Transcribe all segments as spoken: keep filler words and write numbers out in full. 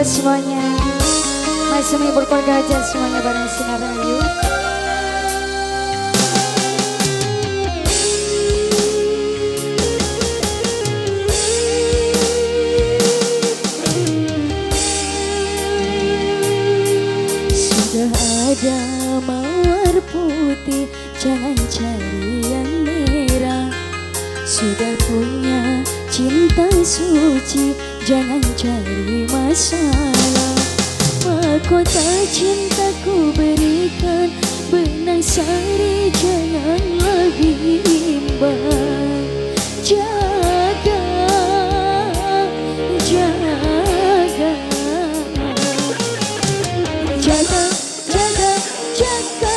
buat semuanya. Masih menghibur keluarga aja semuanya bareng Sinar Rahayu. Sudah ada mawar putih, jangan cari yang merah. Sudah punya cinta suci, jangan cari masalah. Mahkota cintaku berikan, benang sari janganlah bimbang. Jaga, jaga, jaga, jaga, jaga,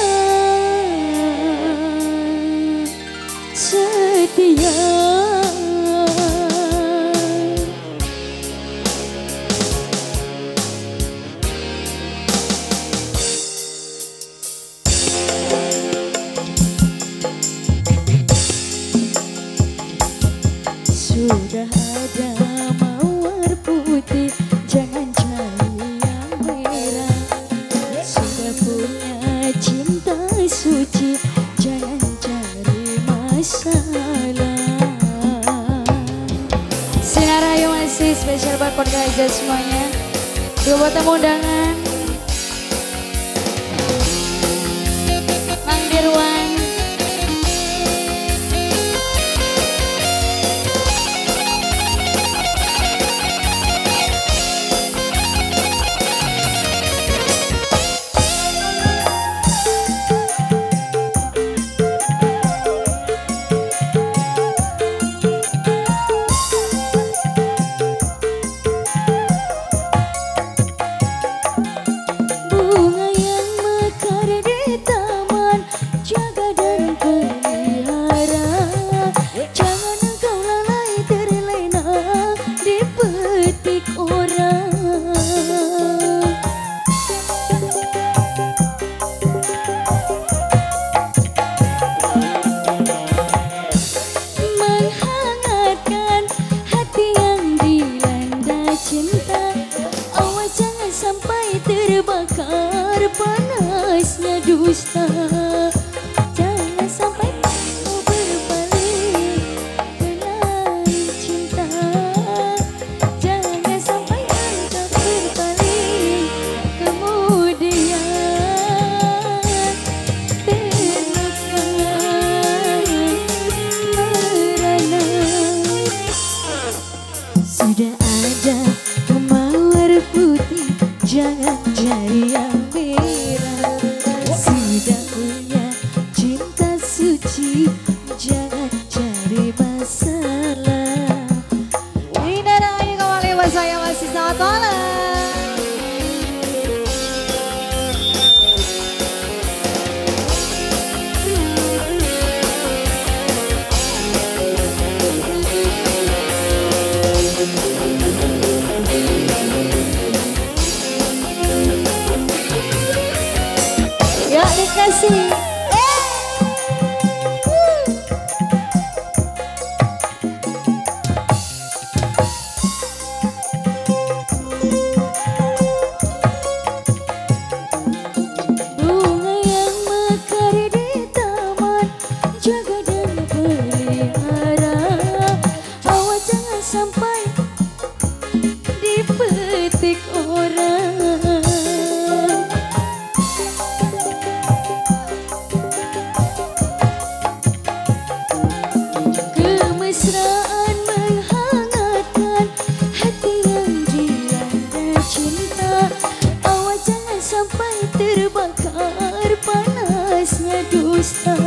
setia. Sudah ada mawar putih, jangan cari yang merah. Sudah punya cinta suci, jangan cari masalah. Sinar Rahayu masih spesial buat keluarga aja semuanya. Dua buat tamu undangan. Mang Dirwan. Terbakar panasnya dusta, jangan sampai kau berbalik menarik cinta. Jangan sampai engkau berbalik kemudian terluka merana. Sudah ada mawar putih, jangan cari yang merah. Sudah punya cinta suci, jangan cari masalah. Sinar Rahayu kembali buat saya masih selamat malam. Ya dikasih. Bunga yang mekar di taman, jaga dan pelihara. Awas jangan sampai dipetik orang. Kemesraan menghangatkan hati yang dilanda cinta. Awas jangan sampai terbakar panasnya dusta.